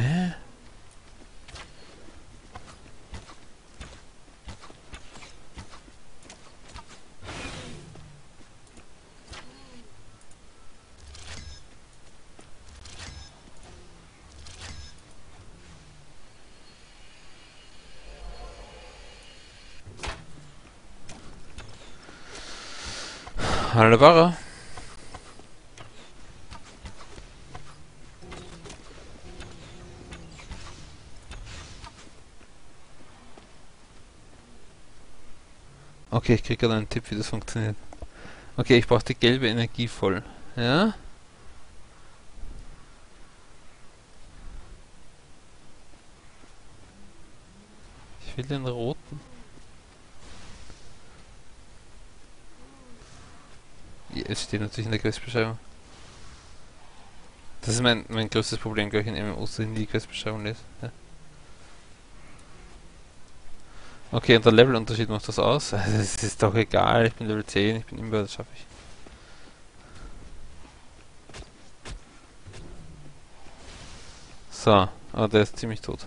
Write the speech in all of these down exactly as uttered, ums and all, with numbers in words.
Hä? Hallo Barra. Okay, ich krieg gerade einen Tipp, wie das funktioniert. Okay, ich brauche die gelbe Energie voll. Ja? Ich will den roten. Ja, es steht natürlich in der Questbeschreibung. Das ist mein, mein größtes Problem, glaube ich, in M M Os, dass ich nie die Questbeschreibung lese. Ja. Okay, und der Levelunterschied macht das aus. Es ist doch egal, ich bin Level zehn, ich bin Imber, das schaffe ich. So, aber der ist ziemlich tot.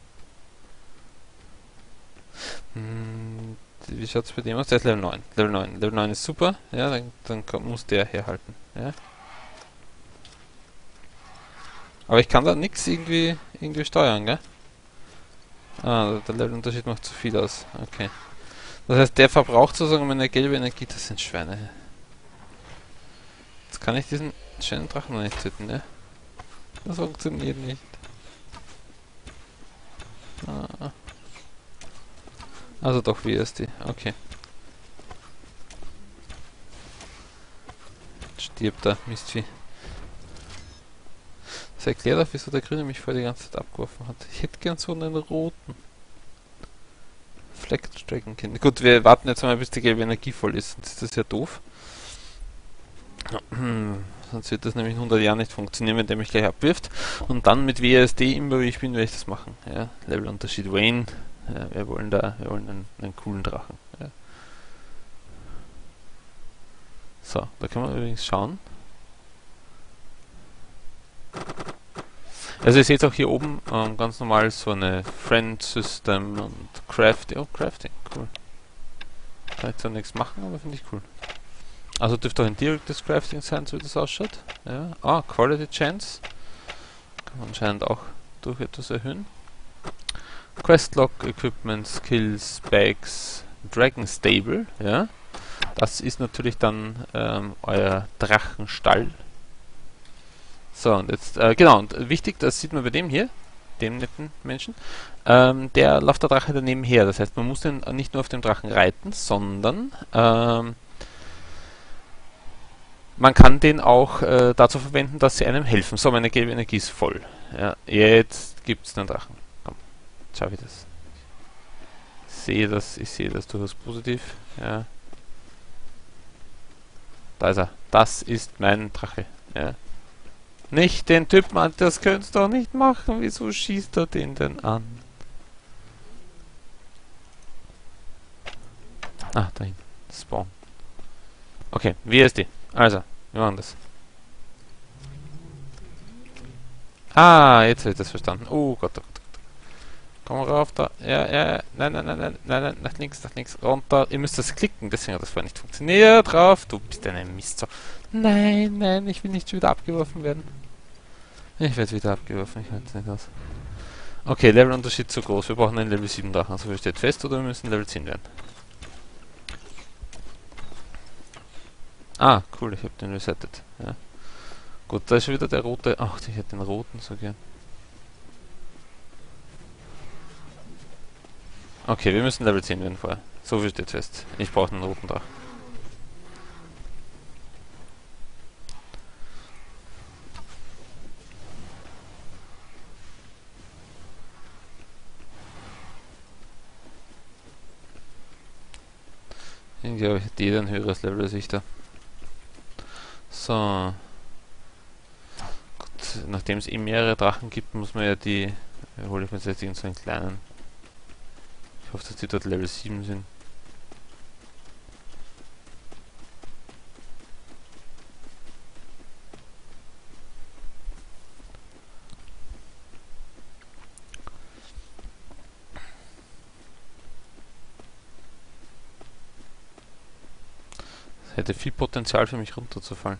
Hm, wie schaut's bei dem aus? Der ist Level neun. Level neun. Level neun ist super, ja, dann, dann kommt, muss der herhalten. Ja. Aber ich kann da nichts irgendwie, irgendwie steuern, gell? Ah, der Levelunterschied macht zu viel aus. Okay. Das heißt, der verbraucht sozusagen meine gelbe Energie, das sind Schweine. Jetzt kann ich diesen schönen Drachen noch nicht töten, ne? Das funktioniert nicht. Ah. Also doch W S D, okay. Jetzt stirbt da, Mistvieh. Das erklärt auch, wieso der Grüne mich vorher die ganze Zeit abgeworfen hat. Ich hätte gern so einen roten. Fleckstreckenkind. Gut, wir warten jetzt mal, bis die gelbe Energie voll ist, sonst ist das ja doof. Sonst wird das nämlich in hundert Jahren nicht funktionieren, wenn der mich gleich abwirft. Und dann mit W S D immer wie ich bin, werde ich das machen. Ja, Levelunterschied Wayne. Ja, wir wollen da, wir wollen einen, einen coolen Drachen. Ja. So, da kann man übrigens schauen. Also ihr seht auch hier oben ähm, ganz normal so eine Friend System und Crafting. Oh, Crafting, cool. Kann ich zwar nichts machen, aber finde ich cool. Also dürfte auch ein direktes Crafting sein, so wie das ausschaut. Ja. Ah, Quality Chance. Kann man anscheinend auch durch etwas erhöhen. Questlog, Equipment, Skills, Bags, Dragon Stable, ja. Das ist natürlich dann ähm, euer Drachenstall. So, und jetzt, äh, genau, und wichtig, das sieht man bei dem hier, dem netten Menschen, ähm, der läuft der Drache daneben her. Das heißt, man muss den nicht nur auf dem Drachen reiten, sondern ähm, man kann den auch äh, dazu verwenden, dass sie einem helfen. So, meine gelbe Energie ist voll. Ja, jetzt gibt es den Drachen. Komm, jetzt schaffe ich das. Ich sehe das, ich sehe das durchaus positiv. Ja. Da ist er. Das ist mein Drache. Ja. Nicht den Typen an, das könntest du doch nicht machen. Wieso schießt er den denn an? Ah, da hinten. Spawn. Okay, W S D. Also, wir machen das. Ah, jetzt habe ich das verstanden. Oh Gott, oh Gott, oh Gott. Komm rauf da. Ja, ja, nein, nein, nein, nein, nein, nein, nach links, nach links, runter. Ihr müsst das klicken, deswegen hat das vorher nicht funktioniert. Drauf, du bist eine Mist. Nein, nein, ich will nicht schon wieder abgeworfen werden. Ich werde wieder abgeworfen, ich halte es nicht aus. Okay, Levelunterschied zu groß. Wir brauchen einen Level sieben Drachen. Also wir steht fest oder wir müssen Level zehn werden. Ah, cool, ich habe den resettet. Ja. Gut, da ist schon wieder der rote. Ach, ich hätte den roten so gern. Okay, wir müssen Level zehn werden vorher. So viel steht fest. Ich brauche einen roten Drachen. Ich glaube, hat jeder ein höheres Level als ich da. So. Gut, nachdem es eh mehrere Drachen gibt, muss man ja die... hole ich mir jetzt so einen kleinen. Ich hoffe, dass die dort Level sieben sind. Hätte viel Potenzial für mich runterzufallen.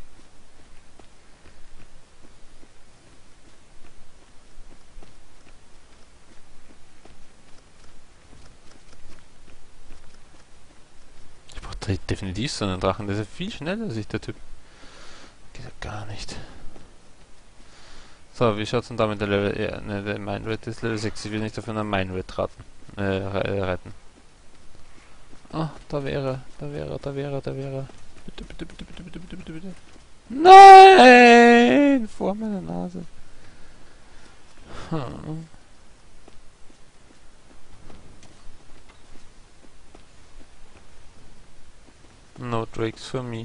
Ich brauche definitiv so einen Drachen. Der ist ja viel schneller als ich, der Typ. Geht ja gar nicht. So, wie schaut's denn da mit der Level... Ja, ne, der Mindrate ist Level sechs. Ich will nicht auf einer Mindrate raten. Äh, reiten. Ah, oh, da wäre, da wäre, da wäre, da wäre. Bitte, bitte, bitte, bitte, bitte, bitte, bitte, bitte. Nein! Vor meiner Nase. Hm. No Drakes for me.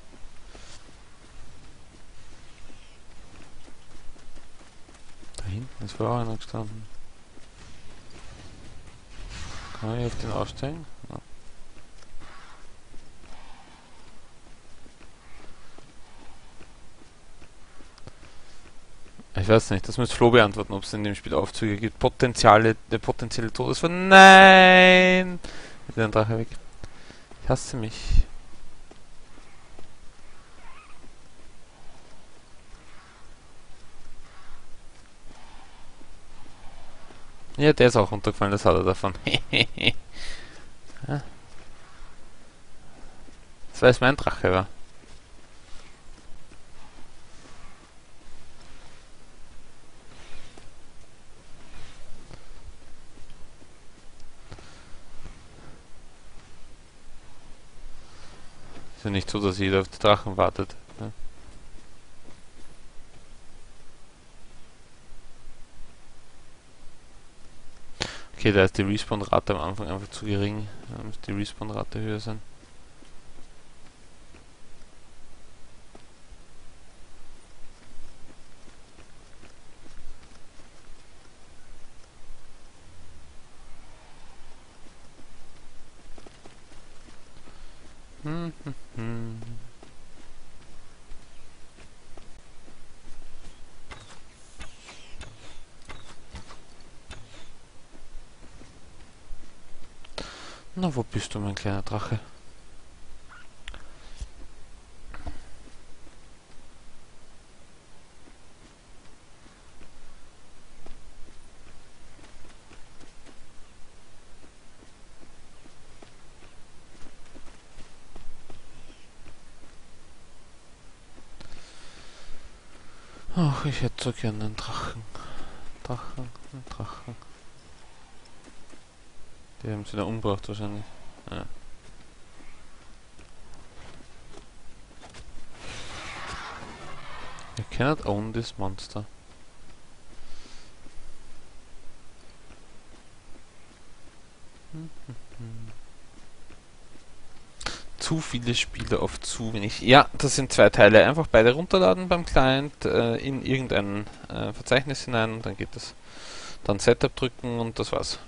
Da hinten ist vorher einer gestanden. Kann ich auf den aussteigen? Ja. Ich weiß nicht, das muss Flo beantworten, ob es in dem Spiel Aufzüge gibt. Potenziale, der potenzielle Todesfall. Nein! Mit dem Drache weg. Ich hasse mich. Ja, der ist auch runtergefallen, das hat er davon. Ja. Das weiß mein Drache war. Ist ja nicht so, dass jeder auf die Drachen wartet. Ne? Okay, da ist die Respawn-Rate am Anfang einfach zu gering. Da muss die Respawn-Rate höher sein. Hm, hm, hm. Na, wo bist du, mein kleiner Drache? Ach, ich hätte so gerne einen Drachen. Drachen, einen Drachen. Die haben sie da umgebracht wahrscheinlich. Ja. You cannot own this monster. Hm, hm, hm. Zu viele Spiele auf zu wenig. Ja, das sind zwei Teile. Einfach beide runterladen beim Client, äh, in irgendein äh, Verzeichnis hinein und dann geht das. Dann Setup drücken und das war's.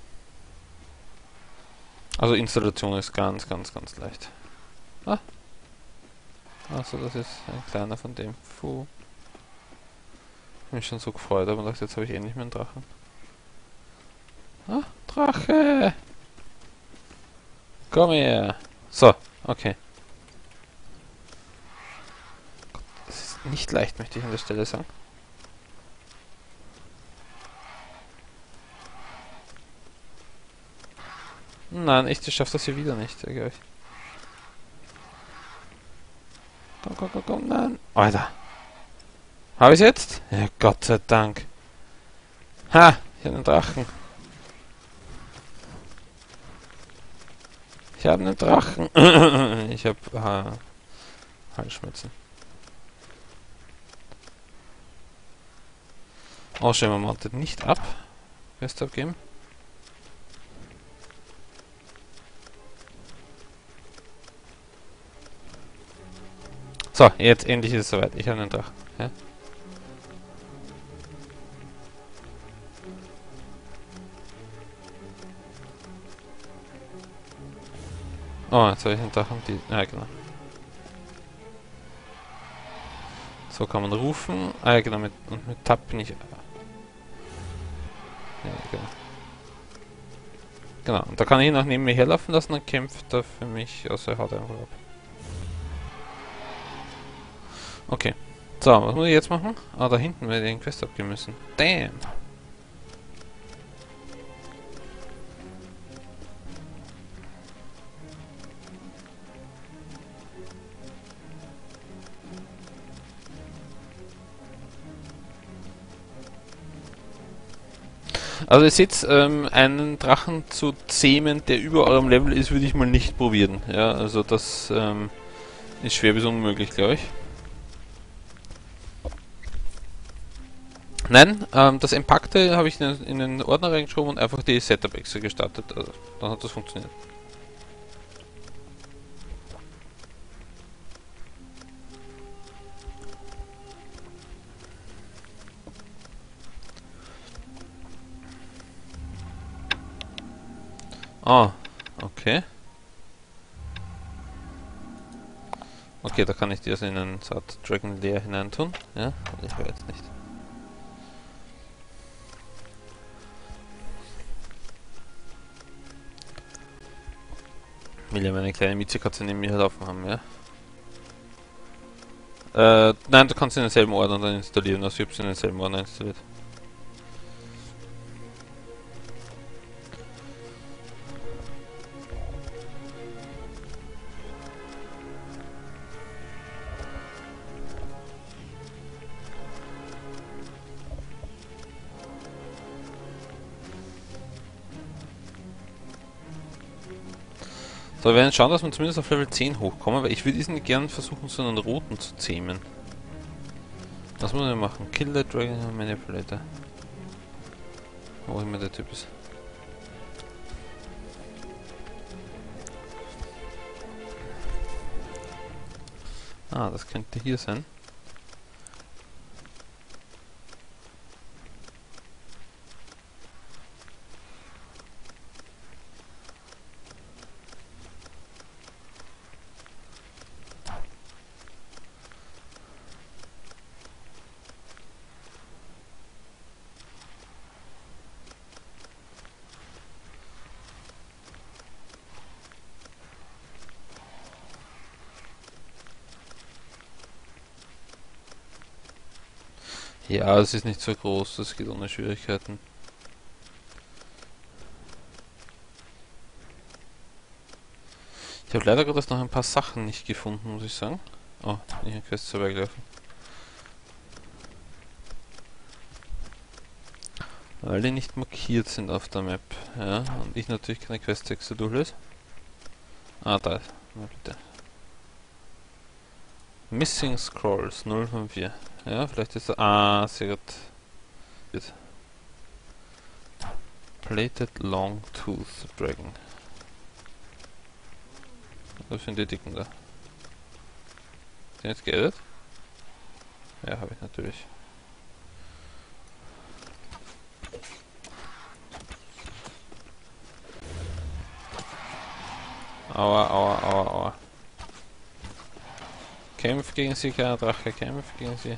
Also Installation ist ganz, ganz, ganz leicht. Ah. Also das ist ein kleiner von dem. Puh. Ich bin schon so gefreut, aber dachte, jetzt habe ich endlich meinen Drachen. Ah, Drache! Komm her! So, okay. Gott, das ist nicht leicht, möchte ich an der Stelle sagen. Nein, ich schaffe das hier wieder nicht, glaube ich. Komm, komm, komm, komm, nein. Alter. Habe ich jetzt? Ja, Gott sei Dank. Ha, ich habe einen Drachen. Ich habe einen Drachen. Ich habe ha, Halsschmerzen. Ausschämer mountet nicht ab. Best abgeben. So, jetzt endlich ist es soweit. Ich habe einen Drachen. Ja? Oh, jetzt habe ich einen Drachen. Die, ja, genau. So kann man rufen. Ah, ja, genau. Mit, und mit Tab bin ich. Ja, genau. Genau. Und da kann ich ihn auch neben mir herlaufen lassen. Dann kämpft er für mich. Also er haut einfach ab. Okay. So, was muss ich jetzt machen? Ah, da hinten werde ich den Quest abgeben müssen. Damn! Also ihr seht, ähm, einen Drachen zu zähmen, der über eurem Level ist, würde ich mal nicht probieren. Ja, also das ähm, ist schwer bis unmöglich, glaube ich. Nein, ähm, das Empackte habe ich in, in den Ordner reingeschoben und einfach die Setup-Exe gestartet. Also, dann hat das funktioniert. Ah, okay. Okay, da kann ich die also in einen Saat Dragon Lair hineintun. Ja, ich höre jetzt nicht. Will ja meine kleine Miezekatze neben mir laufen haben, ja. Äh, nein, du kannst in denselben Ordner dann installieren, also ich habe sie in denselben Ordner installiert. So, wir werden schauen, dass wir zumindest auf Level zehn hochkommen, weil ich würde diesen gerne versuchen, so einen roten zu zähmen. Was muss ich machen? Kill the Dragon Manipulator. Wo immer der Typ ist. Ah, das könnte hier sein. Ja, es ist nicht so groß, das geht ohne Schwierigkeiten. Ich habe leider gerade noch ein paar Sachen nicht gefunden, muss ich sagen. Oh, nicht ein Quest vorbeigelaufen. Weil die nicht markiert sind auf der Map. Ja, und ich natürlich keine Questtexte durchlese. Ah, da ist. Na bitte. Missing Scrolls null von vier. Ja, vielleicht ist er. Ah, sehr gut. Plated Long Tooth Dragon. Was sind die Dicken da? Sind jetzt geedit? Ja, habe ich natürlich. Aua, aua, aua, aua. Kämpf gegen sie, kleiner Drache, kämpf gegen sie.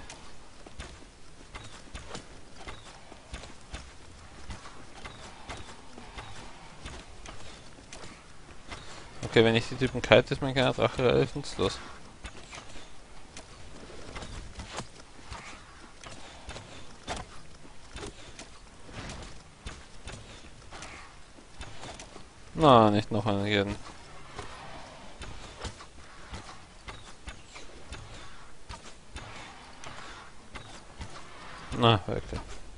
Okay, wenn ich die Typen kite, ist mein kleiner Drache relativ nutzlos. Na, nicht noch einen jeden. Na, wirklich.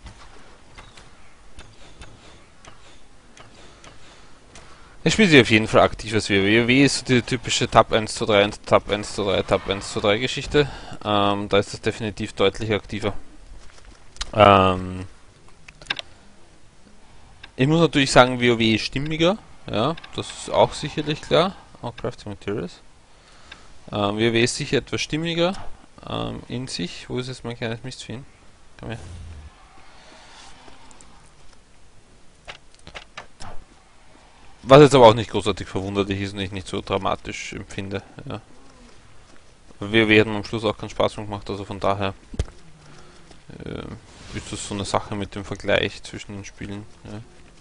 Ich spiele sie auf jeden Fall aktiv als WoW. WoW ist so die typische Tab eins zu drei, Tab eins zu drei, Tab eins zu drei Geschichte. Ähm, da ist das definitiv deutlich aktiver. Ähm, ich muss natürlich sagen, WoW ist stimmiger. Ja, das ist auch sicherlich klar. Oh, Crafting Materials. Ähm, WoW ist sicher etwas stimmiger ähm, in sich. Wo ist jetzt mein kleines Mistvieh? Komm her. Was jetzt aber auch nicht großartig verwunderlich ist und ich nicht so dramatisch empfinde. Ja. Wir werden am Schluss auch keinen Spaß mehr gemacht, also von daher äh, ist das so eine Sache mit dem Vergleich zwischen den Spielen. Ja.